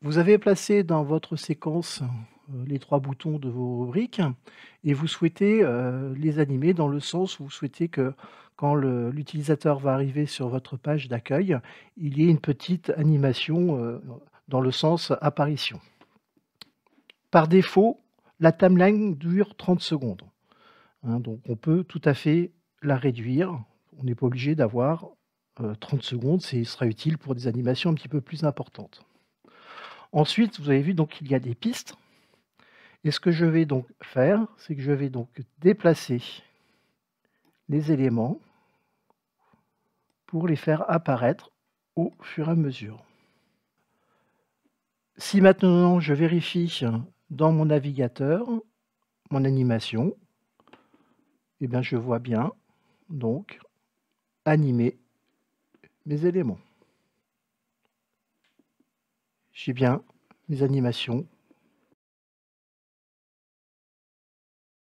Vous avez placé dans votre séquence, les 3 boutons de vos rubriques et vous souhaitez, les animer dans le sens où vous souhaitez que quand l'utilisateur va arriver sur votre page d'accueil, il y ait une petite animation, dans le sens apparition. Par défaut, la timeline dure 30 secondes, hein, donc on peut tout à fait la réduire. On n'est pas obligé d'avoir, 30 secondes, ce sera utile pour des animations un petit peu plus importantes. Ensuite, vous avez vu donc il y a des pistes. Et ce que je vais donc faire, c'est que je vais donc déplacer les éléments pour les faire apparaître au fur et à mesure. Si maintenant je vérifie dans mon navigateur, mon animation, eh bien je vois bien donc animer mes éléments. J'ai bien mes animations